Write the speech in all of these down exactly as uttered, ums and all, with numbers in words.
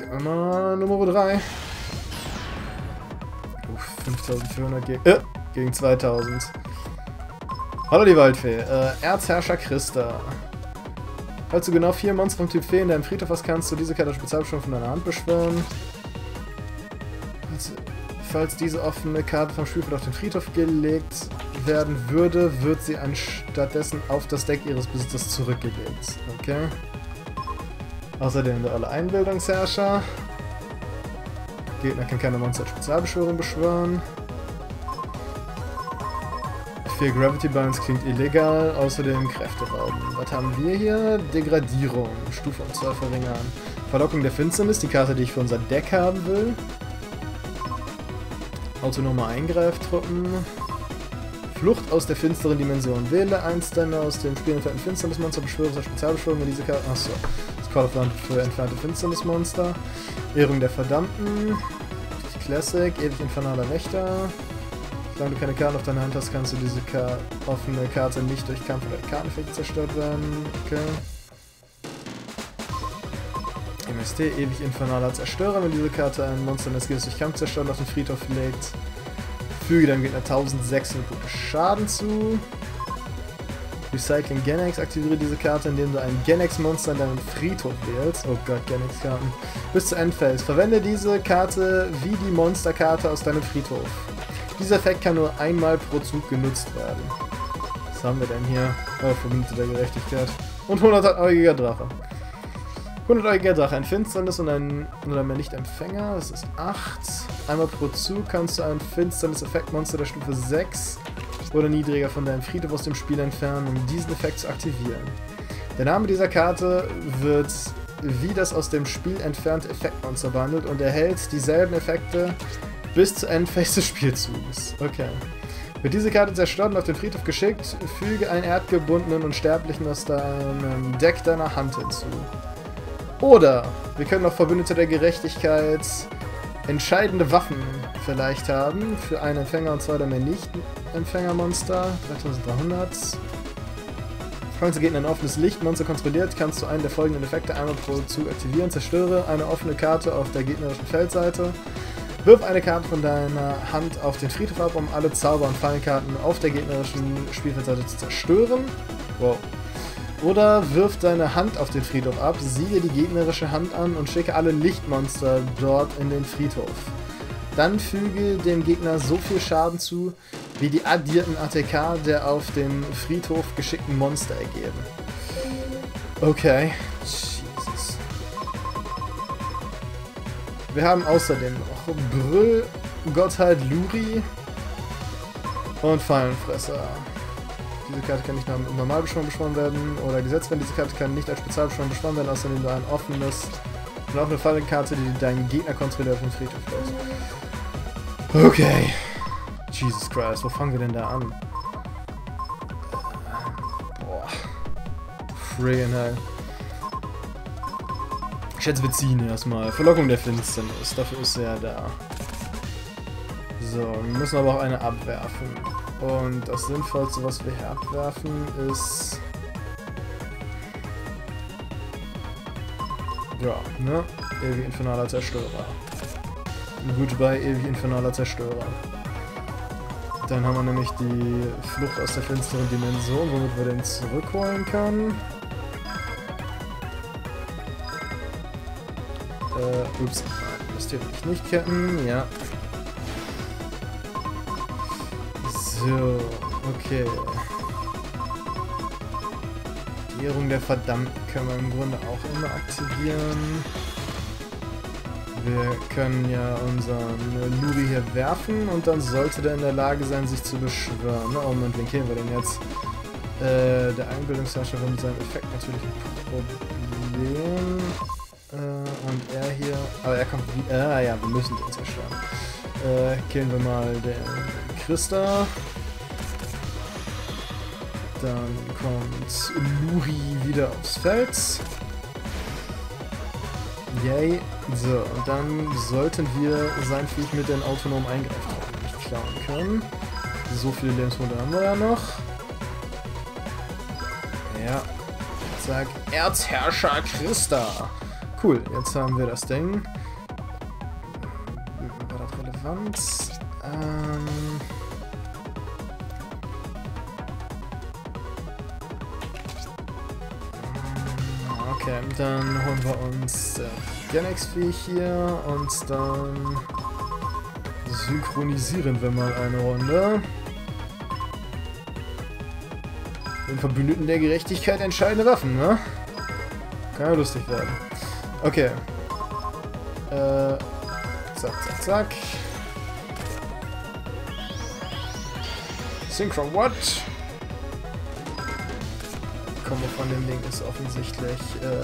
Einmal Nummer drei. Uff, fünftausendvierhundert ge äh, gegen zweitausend. Hallo die Waldfee. Äh, Erzherrscher Christa. Falls du genau vier Monster vom Typ Fee in deinem Friedhof hast, kannst du diese Karte Spezialbeschwörung von deiner Hand beschwören. Falls, falls diese offene Karte vom Spielfeld auf den Friedhof gelegt werden würde, wird sie anstattdessen auf das Deck ihres Besitzers zurückgelegt. Okay. Außerdem der alle Einbildungsherrscher. Gegner kann keine Monster als Spezialbeschwörung beschwören. vier Gravity Binds klingt illegal, außerdem Kräfterauben. Was haben wir hier? Degradierung, Stufe um zwei verringern. Verlockung der Finsternis, die Karte, die ich für unser Deck haben will. Autonome Eingreiftruppen. Flucht aus der finsteren Dimension. Wähle eins deiner aus dem Spiel entfernten Finsternismonster, beschwöre seine Spezialbeschwörung mit dieser Karte. Achso, das Call of Land für entfernte Finsternismonster. Ehrung der Verdammten. Classic, ewig infernaler Wächter. Solange du keine Karten auf deiner Hand hast, kannst du diese Ka offene Karte nicht durch Kampf oder Karteneffekte zerstört werden. Okay. M S T, ewig infernaler Zerstörer. Wenn diese Karte ein Monster des Gegners durch Kampf zerstört und auf den Friedhof legt, füge deinem Gegner eintausendsechshundert Punkte Schaden zu. Recycling Genex, aktiviere diese Karte, indem du ein Genex-Monster in deinem Friedhof wählst. Oh Gott, Genex-Karten. Bis zu Endphase. Verwende diese Karte wie die Monsterkarte aus deinem Friedhof. Dieser Effekt kann nur einmal pro Zug genutzt werden. Was haben wir denn hier? Oh, Verbündete der Gerechtigkeit. Und hundertäugiger Drache. hundertäugiger Drache, ein Finsternis und ein, oder mehr Lichtempfänger. Das ist acht. Einmal pro Zug kannst du ein Finsternis-Effektmonster der Stufe sechs oder niedriger von deinem Friedhof aus dem Spiel entfernen, um diesen Effekt zu aktivieren. Der Name dieser Karte wird wie das aus dem Spiel entfernte Effektmonster behandelt und erhält dieselben Effekte bis zu Endphase des Spielzuges. Okay. Wird diese Karte zerstört und auf den Friedhof geschickt, füge einen erdgebundenen Unsterblichen aus deinem Deck deiner Hand hinzu. Oder wir können noch Verbündete der Gerechtigkeit entscheidende Waffen vielleicht haben für einen Empfänger, und zwar der mehr Lichtempfängermonster. dreitausenddreihundert. Falls der Gegner ein offenes Lichtmonster kontrolliert, kannst du einen der folgenden Effekte einmal pro Zug aktivieren. Zerstöre eine offene Karte auf der gegnerischen Feldseite. Wirf eine Karte von deiner Hand auf den Friedhof ab, um alle Zauber- und Fallenkarten auf der gegnerischen Spielfeldseite zu zerstören. Wow. Oder wirf deine Hand auf den Friedhof ab, siehe die gegnerische Hand an und schicke alle Lichtmonster dort in den Friedhof. Dann füge dem Gegner so viel Schaden zu, wie die addierten A T K der auf den Friedhof geschickten Monster ergeben. Okay. Jesus. Wir haben außerdem noch Brüll, Gottheit Luri und Fallenfresser. Diese Karte kann nicht nach Normalbeschwörung beschworen werden oder gesetzt werden. Diese Karte kann nicht als Spezialbeschwörung beschworen werden, außer indem du ein offenes, eine offene Fallenkarte, die deinen Gegner kontrolliert, auf den Friedhof lässt. Okay. Jesus Christ, wo fangen wir denn da an? Boah. Friggin' hell. Ich schätze, wir ziehen erstmal. Verlockung der Finsternis, dafür ist er ja da. So, wir müssen aber auch eine abwerfen. Und das Sinnvollste, was wir hier abwerfen, ist... Ja, ne? Ewig infernaler Zerstörer. Goodbye, ewig infernaler Zerstörer. Dann haben wir nämlich die Flucht aus der finsteren Dimension, womit wir den zurückholen können. Äh, ups. Das hier will ich nicht ketten, ja. So, okay. Die Ehrung der Verdammten können wir im Grunde auch immer aktivieren. Wir können ja unseren Luri hier werfen und dann sollte der in der Lage sein, sich zu beschwören. Oh Moment, wen killen wir denn jetzt? Äh, der Einbildungsherrscher war mit seinem Effekt natürlich ein Problem. Äh, und er hier... Aber er kommt wie... Ah ja, wir müssen den zerstören. Äh, killen wir mal den Christa. Dann kommt Luri wieder aufs Feld. Yay. So, und dann sollten wir sein Viech mit den autonomen Eingreiftruppen nicht klauen können. So viele Lebensmittel haben wir ja noch. Ja. Zack. Erzherrscher Christa. Cool, jetzt haben wir das Ding. War das relevant? Ähm... Okay, dann holen wir uns äh, Gen-X-Vieh hier und dann synchronisieren wir mal eine Runde. Den Verbündeten der Gerechtigkeit entscheidende Waffen, ne? Kann ja lustig werden. Okay. Äh, zack, zack, zack. Synchro what? Kombo von dem Ding ist offensichtlich, äh,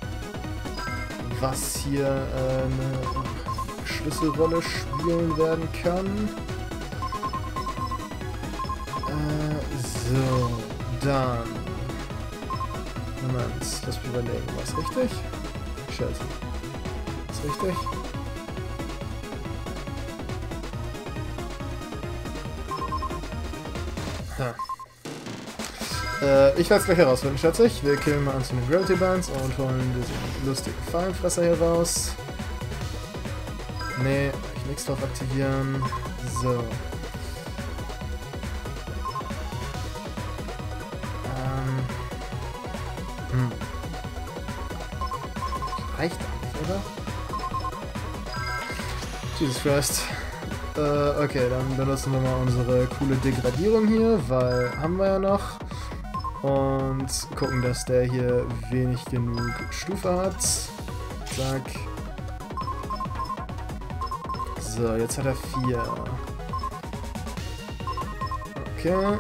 was hier äh, eine Schlüsselrolle spielen werden kann. Äh, so, dann. Moment, lass mich überlegen, was richtig? Scheiße. Ist richtig? Ha. Äh, ich werde es gleich herausfinden, schätze ich. Wir killen mal eins von den Gravity Bands und holen diesen lustigen Fallenfresser hier raus. Nee, ich nichts drauf aktivieren. So. Ähm. Hm. Reicht doch nicht, oder? Jesus Christ. Äh, okay, dann benutzen wir mal unsere coole Degradierung hier, weil haben wir ja noch. Und gucken, dass der hier wenig genug Stufe hat. Zack. So, jetzt hat er vier. Okay.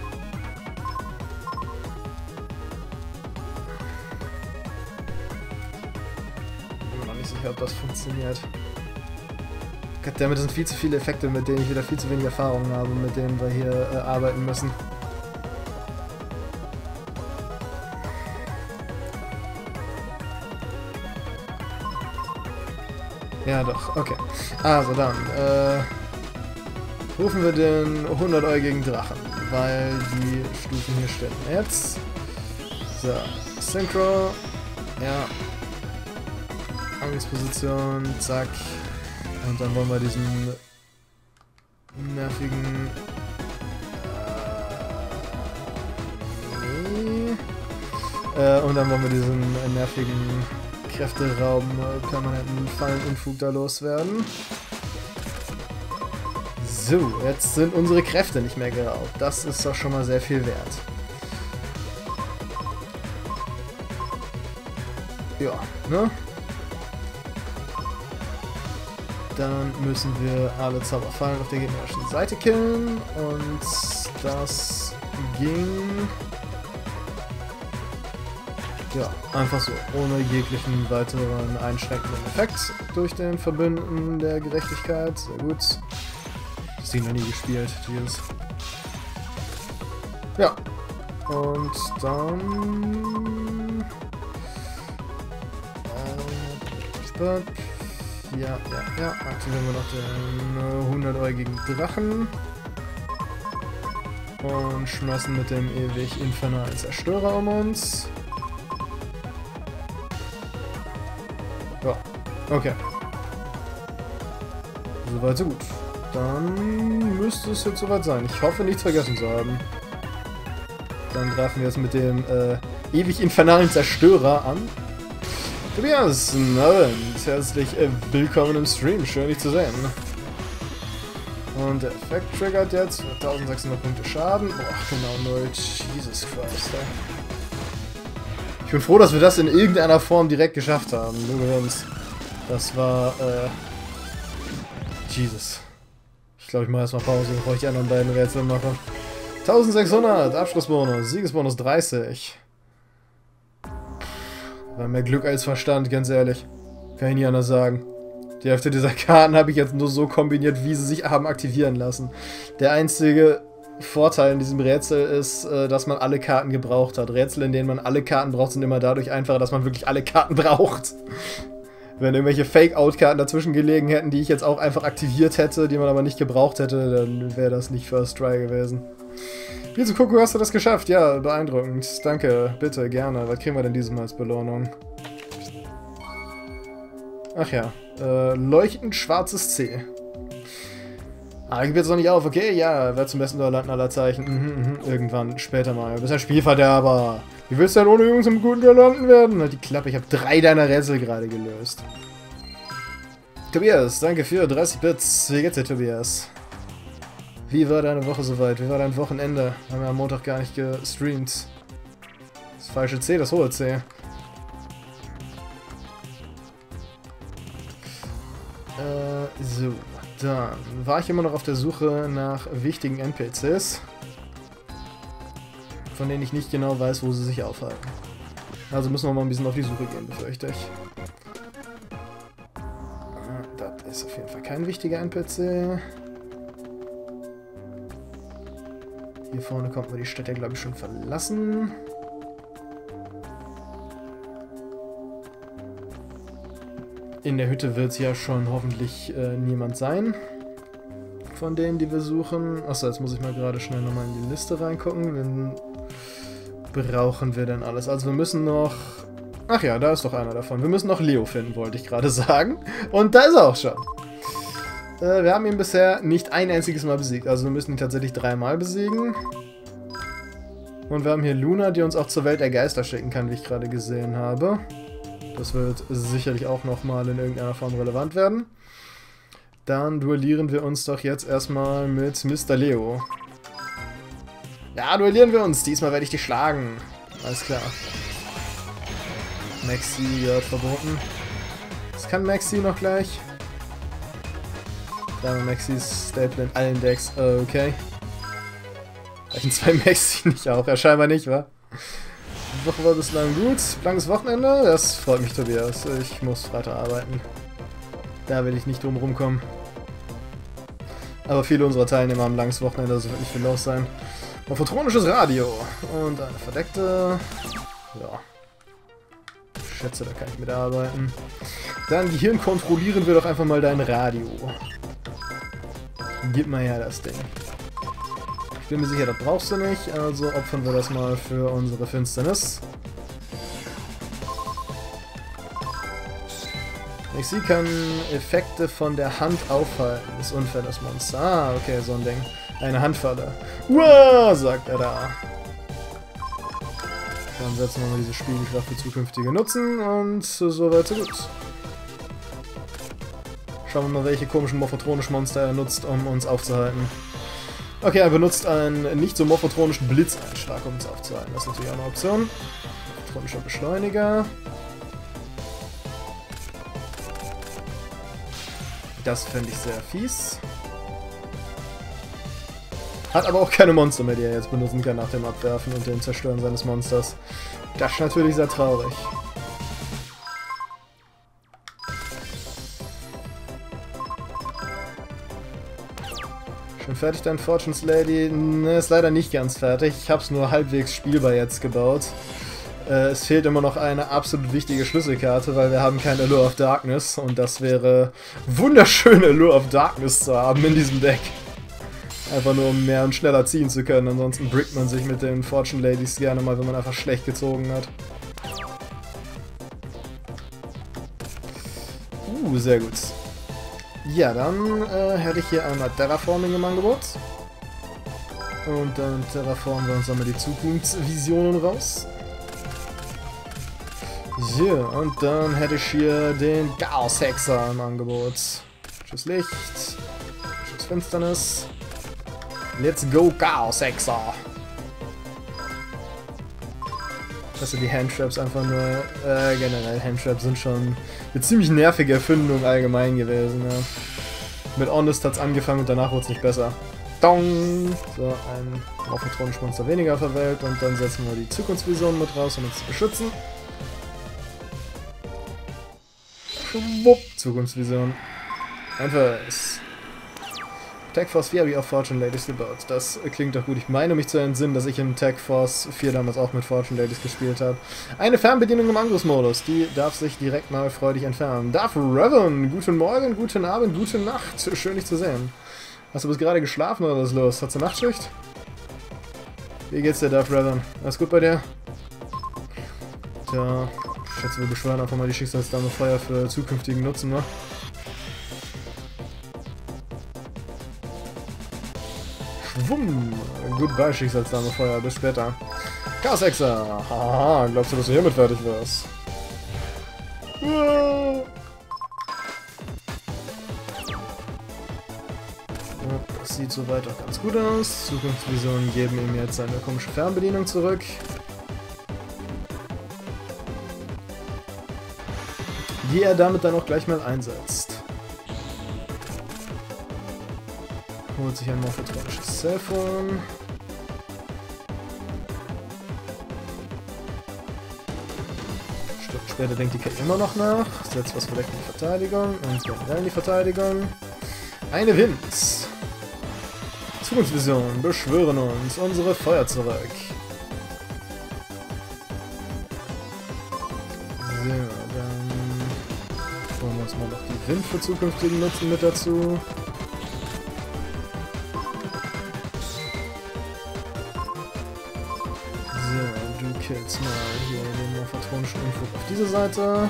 Ich bin mir noch nicht sicher, ob das funktioniert. Goddammit, das sind viel zu viele Effekte, mit denen ich wieder viel zu wenig Erfahrung habe, mit denen wir hier äh, arbeiten müssen. Ja, doch, okay. Also dann, äh, rufen wir den hundertäugigen Drachen, weil die Stufen hier stimmen. Jetzt, so, Synchro, ja, Angriffsposition, zack, und dann wollen wir diesen nervigen, äh, nee, äh, und dann wollen wir diesen nervigen Kräfteraum, permanenten Fallenunfug da loswerden. So, jetzt sind unsere Kräfte nicht mehr geraubt. Das ist doch schon mal sehr viel wert. Ja, ne? Dann müssen wir alle Zauberfallen auf der gegnerischen Seite killen. Und das ging... Ja, einfach so, ohne jeglichen weiteren einschränkenden Effekt durch den Verbündeten der Gerechtigkeit. Sehr gut. Das Ding noch nie gespielt, Jesus. Ja, und dann... Äh, ja, ja, ja, aktivieren wir noch den hundertäugigen Drachen. Und schmeißen mit dem ewig infernalen Zerstörer um uns. Ja, okay. Soweit so gut. Dann müsste es jetzt soweit sein. Ich hoffe, nichts vergessen zu haben. Dann greifen wir jetzt mit dem äh, ewig infernalen Zerstörer an. Tobias, na und herzlich äh, willkommen im Stream. Schön, dich zu sehen. Und der Effekt triggert jetzt eintausendsechshundert Punkte Schaden. Boah, genau null. Jesus Christ, ey. Ich bin froh, dass wir das in irgendeiner Form direkt geschafft haben. Übrigens, das war, äh... Jesus. Ich glaube, ich mache erstmal Pause, bevor ich die anderen beiden Rätsel mache. eintausendsechshundert, Abschlussbonus, Siegesbonus dreißig. War mehr Glück als Verstand, ganz ehrlich. Kann ich nicht anders sagen. Die Hälfte dieser Karten habe ich jetzt nur so kombiniert, wie sie sich haben aktivieren lassen. Der einzige Vorteil in diesem Rätsel ist, dass man alle Karten gebraucht hat. Rätsel, in denen man alle Karten braucht, sind immer dadurch einfacher, dass man wirklich alle Karten braucht. Wenn irgendwelche Fake-Out-Karten dazwischen gelegen hätten, die ich jetzt auch einfach aktiviert hätte, die man aber nicht gebraucht hätte, dann wäre das nicht First Try gewesen. Rizukoku, hast du das geschafft? Ja, beeindruckend. Danke, bitte, gerne. Was kriegen wir denn dieses Mal als Belohnung? Ach ja. Äh, leuchtend schwarzes C. Ah, gib jetzt noch nicht auf, okay? Ja, wer zum besten Duellanten aller Zeichen. Mhm, mhm, irgendwann, später mal. Du bist ein Spielverderber. Wie willst du denn ohne Übung zum guten Duellanten werden? Halt die Klappe, ich habe drei deiner Rätsel gerade gelöst. Tobias, danke für dreißig Bits. Wie geht's dir, Tobias? Wie war deine Woche soweit? Wie war dein Wochenende? Haben wir am Montag gar nicht gestreamt. Das falsche C, das hohe C. Äh, so. Dann war ich immer noch auf der Suche nach wichtigen N P Cs, von denen ich nicht genau weiß, wo sie sich aufhalten. Also müssen wir mal ein bisschen auf die Suche gehen, befürchte ich. Das ist auf jeden Fall kein wichtiger N P C. Hier vorne kommt man die Stadt ja, glaube ich, schon verlassen. In der Hütte wird es ja schon hoffentlich äh, niemand sein, von denen, die wir suchen. Achso, jetzt muss ich mal gerade schnell nochmal in die Liste reingucken. Wen brauchen wir denn alles? Also wir müssen noch... Ach ja, da ist doch einer davon. Wir müssen noch Leo finden, wollte ich gerade sagen. Und da ist er auch schon. Äh, wir haben ihn bisher nicht ein einziges Mal besiegt. Also wir müssen ihn tatsächlich dreimal besiegen. Und wir haben hier Luna, die uns auch zur Welt der Geister schicken kann, wie ich gerade gesehen habe. Das wird sicherlich auch nochmal in irgendeiner Form relevant werden. Dann duellieren wir uns doch jetzt erstmal mit Mister Leo. Ja, duellieren wir uns. Diesmal werde ich dich schlagen. Alles klar. Maxi wird verboten. Das kann Maxi noch gleich. Da haben wir Maxis Staple in allen Decks. Okay. Reichen zwei Maxi nicht auch? Ja, scheinbar nicht, wa? Die Woche war bislang gut. Langes Wochenende. Das freut mich, Tobias. Ich muss Freitag arbeiten. Da will ich nicht drum rumkommen. Aber viele unserer Teilnehmer haben langes Wochenende, also wird nicht viel los sein. Morphotronisches Radio. Und eine verdeckte... Ja. Ich schätze, da kann ich mitarbeiten. Dann Gehirn kontrollieren wir doch einfach mal dein Radio. Gib mal her das Ding. Ich bin mir sicher, das brauchst du nicht, also opfern wir das mal für unsere Finsternis. Maxi kann Effekte von der Hand aufhalten. Ist unfair, das Monster. Ah, okay, so ein Ding. Eine Handfalle. Uah, sagt er da. Dann setzen wir mal diese Spiegelkraft für zukünftige Nutzen und so weit so gut. Schauen wir mal, welche komischen morphotronischen Monster er nutzt, um uns aufzuhalten. Okay, er benutzt einen nicht so morphotronischen Blitzeinschlag, um uns aufzuhalten. Das ist natürlich auch eine Option. Morphotronischer Beschleuniger. Das fände ich sehr fies. Hat aber auch keine Monster mehr, die er jetzt benutzen kann nach dem Abwerfen und dem Zerstören seines Monsters. Das ist natürlich sehr traurig. Schon fertig dein Fortune's Lady? Ne, ist leider nicht ganz fertig. Ich habe es nur halbwegs spielbar jetzt gebaut. Äh, es fehlt immer noch eine absolut wichtige Schlüsselkarte, weil wir haben kein Allure of Darkness. Und das wäre wunderschön, Allure of Darkness zu haben in diesem Deck. Einfach nur, um mehr und schneller ziehen zu können. Ansonsten brickt man sich mit den Fortune Ladies gerne mal, wenn man einfach schlecht gezogen hat. Uh, sehr gut. Ja, dann äh, hätte ich hier einmal Terraforming im Angebot. Und dann terraformen wir uns einmal die Zukunftsvisionen raus. So, und dann hätte ich hier den Chaos-Hexer im Angebot. Tschüss Licht. Tschüss Finsternis. Let's go, Chaos-Hexer! Also die Handtraps einfach nur, äh, generell Handtraps sind schon eine ziemlich nervige Erfindung allgemein gewesen, ja. Mit Honest hat's angefangen und danach wurde es nicht besser. Dong! So, ein morphotronisches Monster weniger verwählt und dann setzen wir die Zukunftsvision mit raus, um uns zu beschützen. Schwupp! Zukunftsvision. Einfach ist. Tech Force vier habe ich auf Fortune Ladies gebaut. Das klingt doch gut. Ich meine mich zu entsinnen, dass ich in Tech Force vier damals auch mit Fortune Ladies gespielt habe. Eine Fernbedienung im Angriffsmodus. Die darf sich direkt mal freudig entfernen. Darth Revan, guten Morgen, guten Abend, gute Nacht. Schön, dich zu sehen. Hast du bis gerade geschlafen oder was ist los? Hast du Nachtschicht? Wie geht's dir, Darth Revan? Alles gut bei dir? Tja, schätze, wir beschwören einfach mal die Schicksalsdame Feuer für zukünftigen Nutzen, ne? Schwumm! Goodbye, Schicksalsdame Feuer, bis später. Chaos-Hexer! Haha, glaubst du, dass du hiermit fertig wirst? Ja, das sieht soweit auch ganz gut aus. Zukunftsvisionen geben ihm jetzt seine komische Fernbedienung zurück. Die er damit dann auch gleich mal einsetzt. Holt sich ein morphotronisches Cellphone. Stunden später denkt die Kate immer noch nach, setzt was verdeckt in die Verteidigung und generell in die Verteidigung. Eine Wind. Zukunftsvision, beschwören uns unsere Feuer zurück. So, dann holen wir uns mal noch die Wind für zukünftigen Nutzen mit dazu. So, du killst mal hier den morphotronischen Unfug auf diese Seite.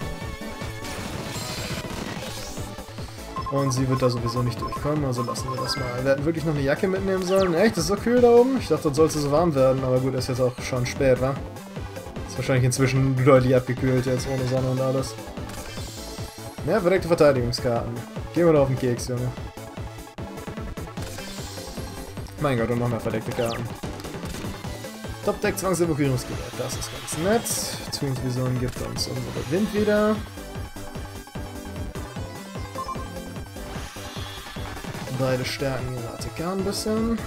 Und sie wird da sowieso nicht durchkommen, also lassen wir das mal. Wir hätten wirklich noch eine Jacke mitnehmen sollen. Echt, ist so kühl da oben? Ich dachte, dort sollte es so warm werden, aber gut, ist jetzt auch schon spät, wa? Ist wahrscheinlich inzwischen deutlich abgekühlt jetzt, ohne Sonne und alles. Ja, verdeckte Verteidigungskarten. Gehen wir doch auf den Keks, Junge. Mein Gott, und noch mehr verdeckte Karten. Top-Deck Zwangsevakuierungsgerät, das ist ganz nett. Zukunftsvision gibt uns unsere Wind wieder. Beide stärken ihre A T K ein bisschen.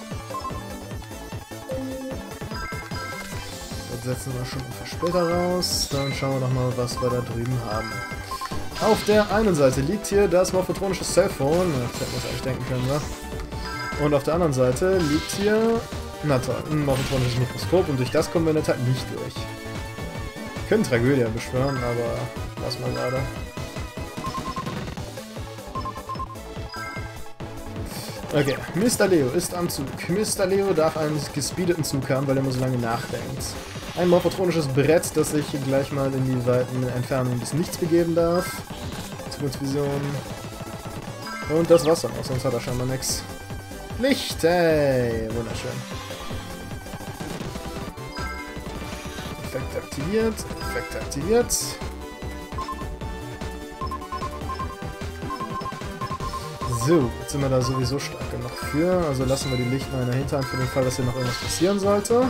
Das setzen wir schon für später raus. Dann schauen wir noch mal, was wir da drüben haben. Auf der einen Seite liegt hier das morphotronische Cellphone. Ich hätte das eigentlich denken können, wa? Und auf der anderen Seite liegt hier, na toll, ein morphotronisches Mikroskop. Und durch das kommen wir in der Tat nicht durch. Wir können Tragödie beschwören, aber lass mal gerade. Okay, Mister Leo ist am Zug. Mister Leo darf einen gespeedeten Zug haben, weil er immer so lange nachdenkt. Ein morphotronisches Brett, das sich gleich mal in die weiten Entfernungen des Nichts begeben darf. Zukunftsvision. Und das war's dann auch, sonst hat er scheinbar nichts. Licht, hey! Wunderschön. Effekt aktiviert, Effekt aktiviert. So, jetzt sind wir da sowieso stark genug für. Also lassen wir die Licht mal in der Hinterhand für den Fall, dass hier noch irgendwas passieren sollte.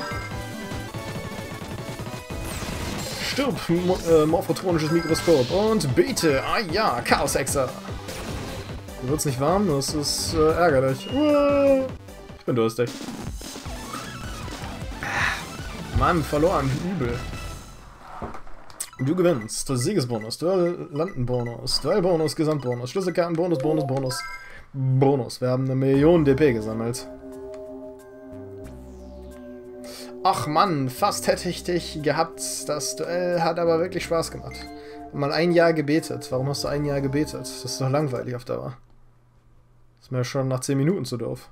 Stirb, Mo äh, morphotronisches Mikroskop und bete! Ah ja, Chaos-Hexer! Dir wird's nicht warm, das ist äh, ärgerlich. Uh, ich bin durstig. Mann, verloren, übel. Du gewinnst. Siegesbonus, Duell-Landenbonus, Duellbonus, Gesamtbonus, Schlüsselkartenbonus, Bonus, Bonus, Bonus. Wir haben eine Million D P gesammelt. Ach Mann, fast hätte ich dich gehabt. Das Duell hat aber wirklich Spaß gemacht. Mal ein Jahr gebetet. Warum hast du ein Jahr gebetet? Das ist doch langweilig auf Dauer. Das ist mir schon nach zehn Minuten zu doof.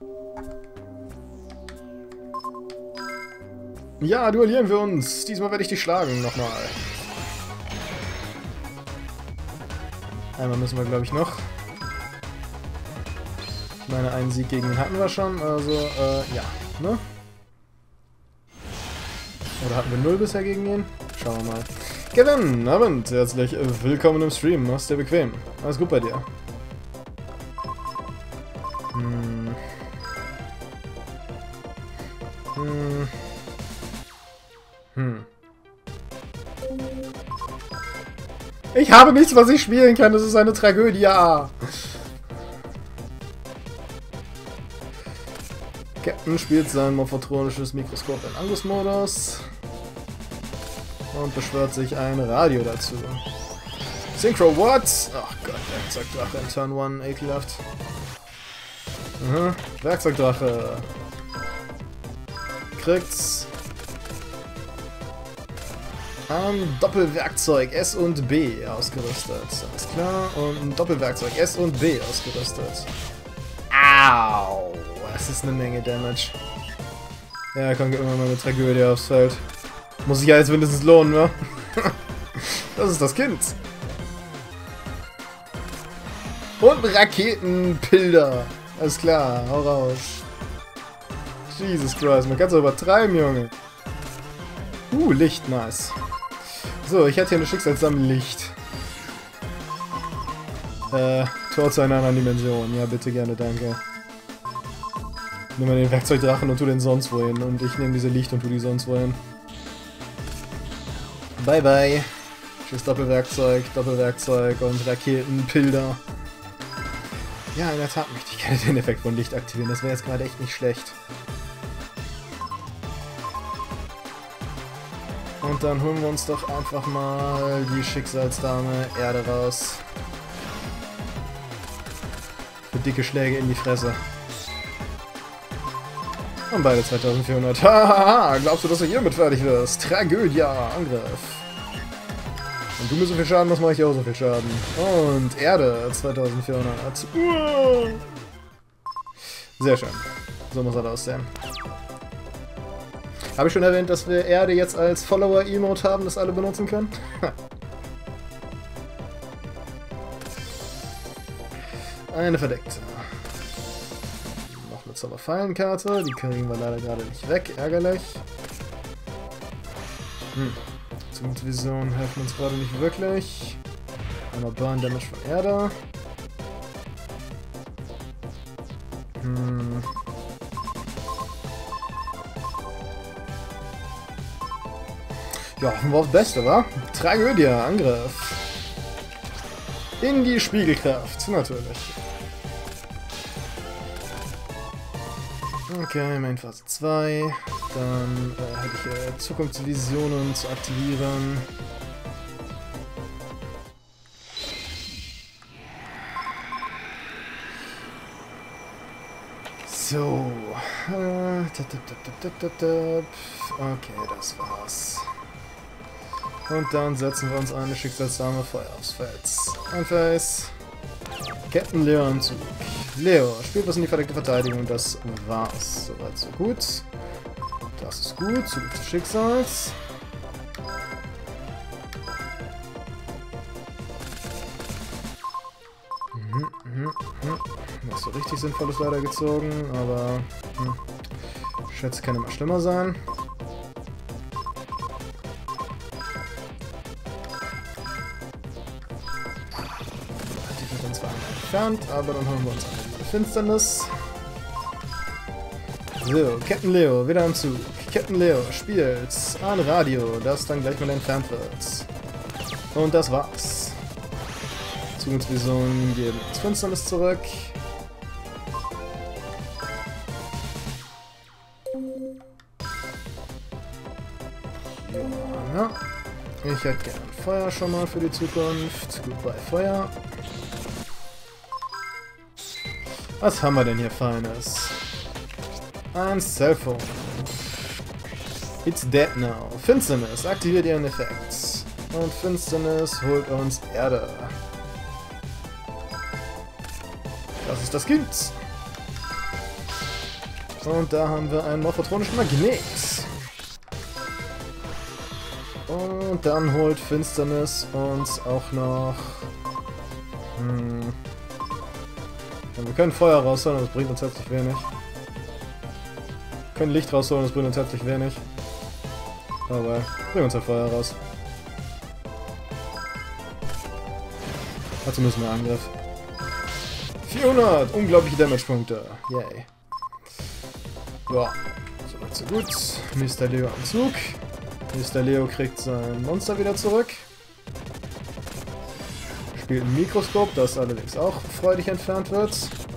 Ja, duellieren wir uns. Diesmal werde ich dich schlagen. Nochmal. Einmal müssen wir, glaube ich, noch. Ich meine, einen Sieg gegen ihn hatten wir schon. Also, äh, ja. Ne? Oder hatten wir null bisher gegen ihn? Schauen wir mal. Kevin, Abend, herzlich willkommen im Stream. Mach's dir bequem. Alles gut bei dir. Hm. Hm. Hm. Ich habe nichts, was ich spielen kann. Das ist eine Tragödie. Captain spielt sein morphotronisches Mikroskop in Angus-Modus. Und beschwört sich ein Radio dazu. Synchro, what? Ach Gott, Werkzeugdrache in Turn eins, ekelhaft. Mhm. Werkzeugdrache. Kriegt's. Ein Doppelwerkzeug S und B ausgerüstet. Alles klar. Und ein Doppelwerkzeug S und B ausgerüstet. Au! Das ist eine Menge Damage. Ja, kommt immer mal eine Tragödie aufs Feld. Muss sich ja jetzt mindestens lohnen, ne? Das ist das Kind. Und Raketenbilder. Alles klar, hau raus. Jesus Christ, man kann es übertreiben, Junge. Uh, Licht, nice. So, ich hätte hier eine Schicksalssammlung Licht. Äh, Tor zu einer anderen Dimension. Ja, bitte gerne, danke. Nimm mal den Werkzeugdrachen und tu den sonst wohin. Und ich nehme diese Licht und tu die sonst wohin. Bye bye. Tschüss, Doppelwerkzeug, Doppelwerkzeug und Raketenbilder. Ja, in der Tat möchte ich gerne den Effekt von Licht aktivieren. Das wäre jetzt gerade echt nicht schlecht. Und dann holen wir uns doch einfach mal die Schicksalsdame Erde raus. Für dicke Schläge in die Fresse. Und beide zweitausendvierhundert. Hahaha, glaubst du, dass du hiermit fertig wirst? Tragödie, Angriff. Und du mir so viel Schaden, das mache ich auch so viel Schaden. Und Erde, zweitausendvierhundert. Sehr schön. So muss das aussehen. Habe ich schon erwähnt, dass wir Erde jetzt als Follower-Emote haben, das alle benutzen können? Eine verdeckte. Noch eine Zauberfallenkarte, die kriegen wir leider gerade nicht weg, ärgerlich. Hm. Zukunftsvision helfen uns gerade nicht wirklich. Einmal Burn Damage von Erde. Hm. Ja, hoffen wir aufs Beste, wa? Tragödie, Angriff. In die Spiegelkraft, natürlich. Okay, Main Phase zwei. Dann äh, hätte ich äh, Zukunftsvisionen zu aktivieren. So. Äh, tap, tap, tap, tap, tap, tap. Okay, das war's. Und dann setzen wir uns eine Schicksalsdame Feuer aufs Fels. Ein Face. Captain Leo am Zug. Leo, spielt was in die verdeckte Verteidigung. Das war's. Soweit, so gut. Das ist gut. Zug des Schicksals. Mhm, mhm, mhm. Nicht so richtig sinnvolles leider gezogen, aber hm. Ich schätze, kann immer schlimmer sein. Entfernt, aber dann holen wir uns eine Finsternis. So, Captain Leo, wieder am Zug. Captain Leo spielt ein Radio, das dann gleich mal entfernt wird. Und das war's. Zukunftsvisionen geben uns Finsternis zurück. Ja, ich hätte gerne Feuer schon mal für die Zukunft. Goodbye Feuer. Was haben wir denn hier Feines? Ein Cellphone. It's dead now. Finsternis aktiviert ihren Effekt. Und Finsternis holt uns Erde. Das ist das Kind. Und da haben wir einen morphotronischen Magnet. Und dann holt Finsternis uns auch noch... Hm... Wir können Feuer rausholen, aber das bringt uns herzlich wenig. Wir können Licht rausholen, das bringt uns herzlich wenig. Aber bringen uns halt Feuer raus. Hat zumindest mehr Angriff. vierhundert! Unglaubliche Damage-Punkte. Yay. Ja, soweit so gut. Mister Leo am Zug. Mister Leo kriegt sein Monster wieder zurück. Spielt ein Mikroskop, das allerdings auch freudig entfernt wird.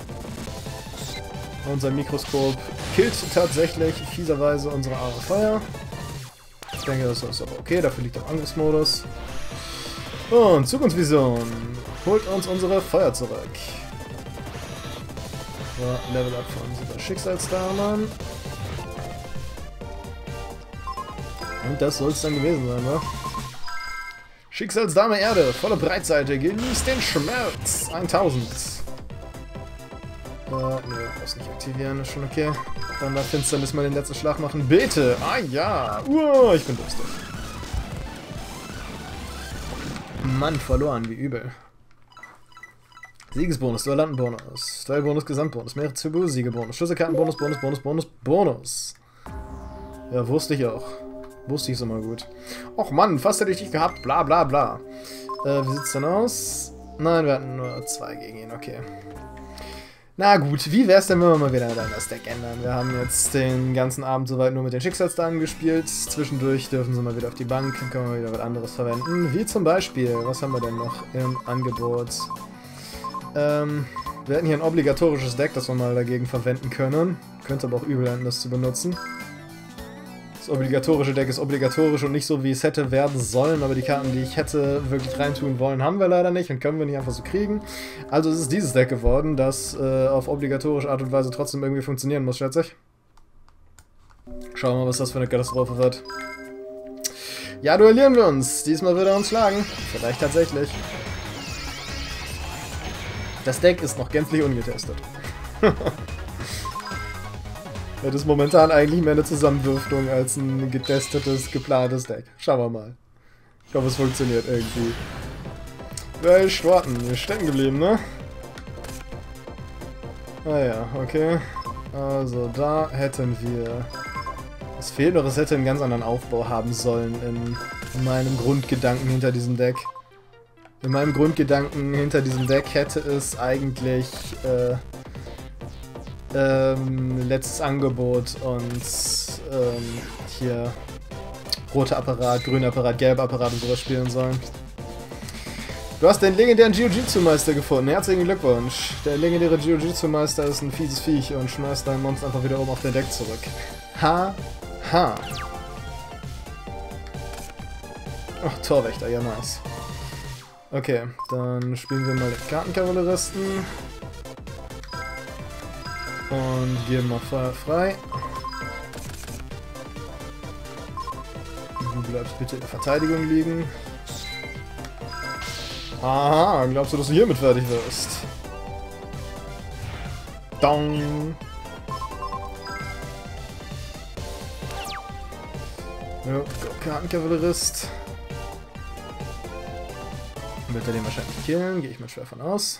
Unser Mikroskop killt tatsächlich fieserweise unsere arme Feuer. Ich denke, das ist aber okay, dafür liegt auch Angriffsmodus. Und Zukunftsvision holt uns unsere Feuer zurück. So, Level Up von unserer Schicksalsdame. Und das soll es dann gewesen sein, wa? Schicksalsdame Erde, volle Breitseite, genießt den Schmerz. tausend. Äh, ne, brauchst nicht aktivieren, ist schon okay. Dann darf Finsternis mal den letzten Schlag machen. Bete! Ah ja! Uh, ich bin durstig. Mann, verloren, wie übel. Siegesbonus, Duellantenbonus, Duellbonus, Gesamtbonus, mehrere Züge, Siegebonus, Schlüsselkartenbonus, Bonus, Bonus, Bonus, Bonus. Ja, wusste ich auch. Wusste ich so mal gut. Och Mann, fast hätte ich dich gehabt, bla bla bla. Äh, wie sieht's denn aus? Nein, wir hatten nur zwei gegen ihn, okay. Na gut, wie wär's denn, wenn wir mal wieder das Deck ändern? Wir haben jetzt den ganzen Abend soweit nur mit den Schicksalsdamen gespielt. Zwischendurch dürfen sie mal wieder auf die Bank, dann können wir wieder was anderes verwenden. Wie zum Beispiel, was haben wir denn noch im Angebot? Ähm, wir hätten hier ein obligatorisches Deck, das wir mal dagegen verwenden können. Könnte aber auch übel enden, das zu benutzen. Das obligatorische Deck ist obligatorisch und nicht so, wie es hätte werden sollen, aber die Karten, die ich hätte wirklich reintun wollen, haben wir leider nicht und können wir nicht einfach so kriegen. Also es ist dieses Deck geworden, das äh, auf obligatorische Art und Weise trotzdem irgendwie funktionieren muss, schätze ich. Schauen wir mal, was das für eine Katastrophe wird. Ja, duellieren wir uns. Diesmal wird er uns schlagen. Vielleicht tatsächlich. Das Deck ist noch gänzlich ungetestet. Das ist momentan eigentlich mehr eine Zusammenwürfung als ein getestetes, geplantes Deck. Schauen wir mal. Ich hoffe, es funktioniert irgendwie. Weil starten. Wir stecken geblieben, ne? Ah ja, okay. Also da hätten wir... Es fehlt noch, es hätte einen ganz anderen Aufbau haben sollen in meinem Grundgedanken hinter diesem Deck. In meinem Grundgedanken hinter diesem Deck hätte es eigentlich... Äh, Ähm, letztes Angebot und ähm, hier roter Apparat, grüner Apparat, gelber Apparat und sowas spielen sollen. Du hast den legendären Jiu-Jitsu-Meister gefunden. Herzlichen Glückwunsch. Der legendäre Jiu-Jitsu-Meister ist ein fieses Viech und schmeißt dein Monster einfach wieder oben auf dein Deck zurück. Ha, ha. Ach, Torwächter, ja nice. Okay, dann spielen wir mal den Kartenkavalleristen. Und geben mal Feuer frei. Du bleibst bitte in der Verteidigung liegen. Aha, glaubst du, dass du hiermit fertig wirst? Dong! Jo, Kartenkavallerist. Wird er den wahrscheinlich killen, gehe ich mal schwer von aus.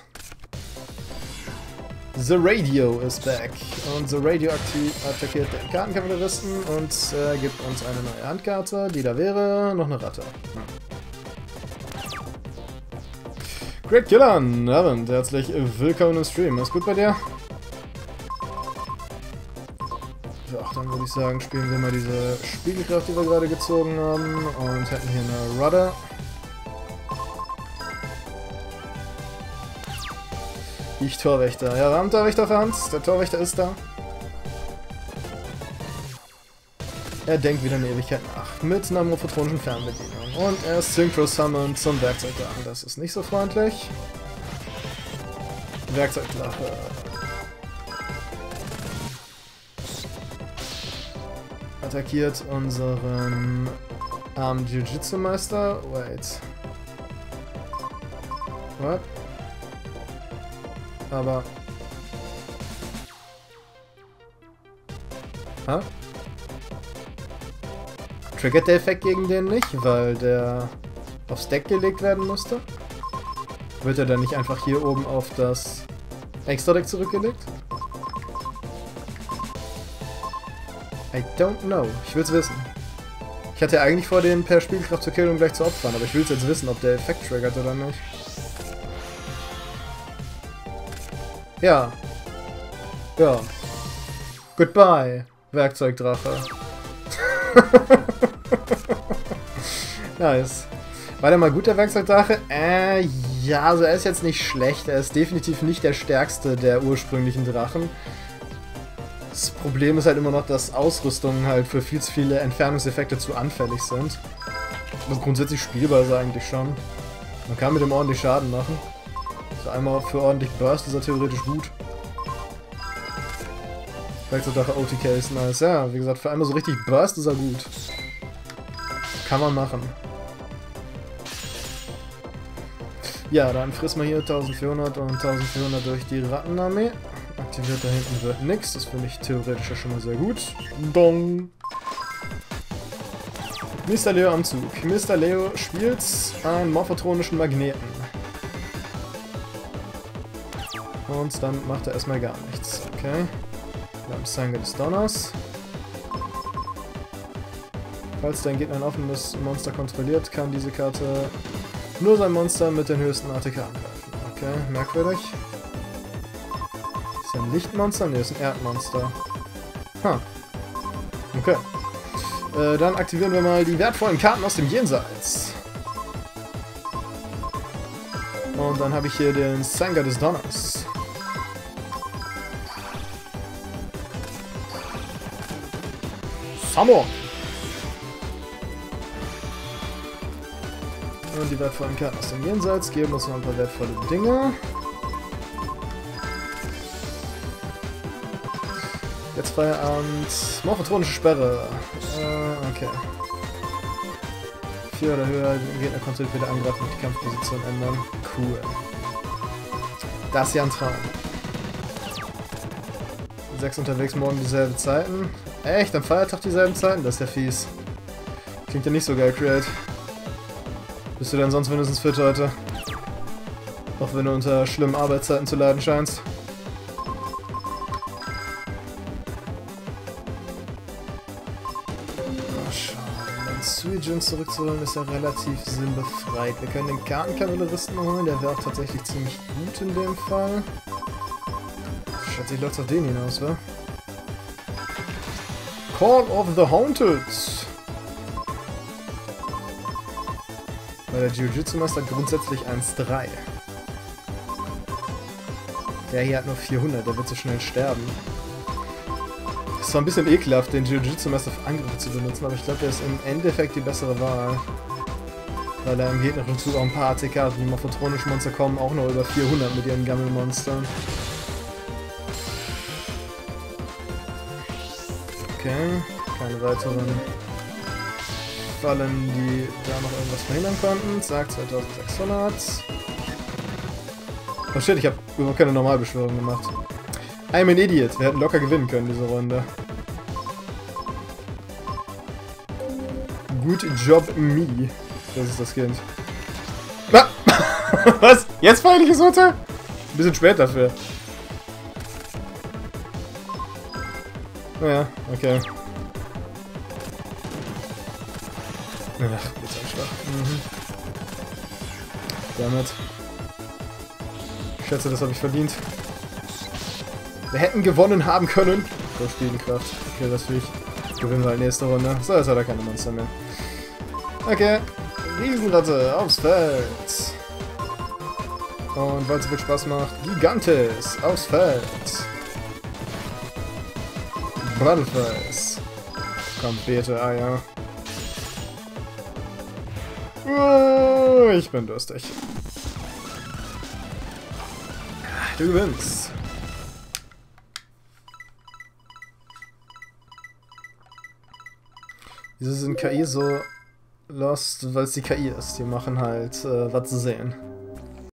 The Radio ist back und The Radio attackiert den Kartenkavalleristen und äh, gibt uns eine neue Handkarte, die da wäre noch eine Ratte. Hm. Great Killer, Abend, herzlich willkommen im Stream. Ist gut bei dir? So, dann würde ich sagen, spielen wir mal diese Spiegelkraft, die wir gerade gezogen haben und hätten hier eine Rudder. Ich Torwächter. Ja, wir haben Torwächter für Hans. Der Torwächter ist da. Er denkt wieder eine Ewigkeit nach. Mit einer morphotronischen Fernbedienung. Und er ist Synchro Summon zum Werkzeugdrachen. Das ist nicht so freundlich. Werkzeugdrache. Attackiert unseren armen Jiu-Jitsu-Meister. Wait. What? Aber... Ha? Triggert der Effekt gegen den nicht, weil der aufs Deck gelegt werden musste? Wird er dann nicht einfach hier oben auf das Extra-Deck zurückgelegt? I don't know. Ich will's wissen. Ich hatte eigentlich vor, den per Spielkraft zu killen und gleich zu opfern, aber ich will's jetzt wissen, ob der Effekt triggert oder nicht. Ja. Ja. Goodbye, Werkzeugdrache. Nice. War der mal gut, der Werkzeugdrache? Äh, ja, also er ist jetzt nicht schlecht. Er ist definitiv nicht der stärkste der ursprünglichen Drachen. Das Problem ist halt immer noch, dass Ausrüstungen halt für viel zu viele Entfernungseffekte zu anfällig sind. Und grundsätzlich spielbar ist er eigentlich schon. Man kann mit dem ordentlich Schaden machen. Also einmal für ordentlich Burst ist er theoretisch gut. Werkzeugdrache O T K ist nice. Ja, wie gesagt, für einmal so richtig Burst ist er gut. Kann man machen. Ja, dann frisst man hier eintausendvierhundert und eintausendvierhundert durch die Rattenarmee. Aktiviert da hinten wird nichts. Das finde ich theoretisch ja schon mal sehr gut. Dong! Mister Leo am Zug. Mister Leo spielt einen morphotronischen Magneten. Und dann macht er erstmal gar nichts. Okay. Wir haben Sanga des Donners. Falls dein Gegner ein offenes Monster kontrolliert, kann diese Karte nur sein Monster mit den höchsten A T K angreifen. Okay, merkwürdig. Ist ja ein Lichtmonster? Ne, ist ein Erdmonster. Ha. Okay. Äh, dann aktivieren wir mal die wertvollen Karten aus dem Jenseits. Und dann habe ich hier den Sanga des Donners. Sammo! Und die wertvollen Karten aus dem Jenseits geben uns noch ein paar wertvolle Dinge. Jetzt Feierabend. Morphotronische Sperre. Äh, okay. vier oder höher, den Gegner kontrolliert wieder angreifen und die Kampfposition ändern. Cool. Das ist ja ein Traum. sechs unterwegs, morgen dieselben Zeiten. Echt? Am Feiertag dieselben Zeiten? Das ist ja fies. Klingt ja nicht so geil, Create. Bist du denn sonst mindestens fit heute? Auch wenn du unter schlimmen Arbeitszeiten zu leiden scheinst. Oh, schade. Wenn Suijin zurückzuholen, ist ja relativ sinnbefreit. Wir können den Kartenkavalleristen holen, der wäre auch tatsächlich ziemlich gut in dem Fall. Schätze, ich läuft's auf den hinaus, wa? Call of the Haunted! Weil der Jiu-Jitsu-Meister grundsätzlich eins Komma drei. Der hier hat nur vierhundert, der wird so schnell sterben. Das ist zwar ein bisschen ekelhaft, den Jiu-Jitsu-Meister für Angriffe zu benutzen, aber ich glaube, der ist im Endeffekt die bessere Wahl. Weil er im gegnerischen Zug auch ein paar A T K hat, die morphotronischen Monster kommen auch noch über vierhundert mit ihren Gammelmonstern. Okay, keine weiteren Fallen, die da noch irgendwas verhindern konnten. Zack, zweitausendsechshundert. Oh shit, ich habe überhaupt keine Normalbeschwörung gemacht. I'm an idiot. Wir hätten locker gewinnen können, diese Runde. Good job, me. Das ist das Kind. Ah! Was? Jetzt feindliches Urteil? Ein bisschen spät dafür. Naja, okay. Ach, Blitzeinschlag. Mhm. Damit. Ich schätze, das habe ich verdient. Wir hätten gewonnen haben können. So, Spielenkraft. Okay, das will ich. Gewinnen wir halt nächste Runde. So, jetzt hat er keine Monster mehr. Okay. Riesenratte aufs Feld. Und weil es viel Spaß macht, Gigantes aufs Feld. Brandfels. Komm, bitte, ah ja. Oh, ich bin durstig. Du gewinnst. Wieso sind K I so lost? Weil es die K I ist. Die machen halt, äh, was zu sehen.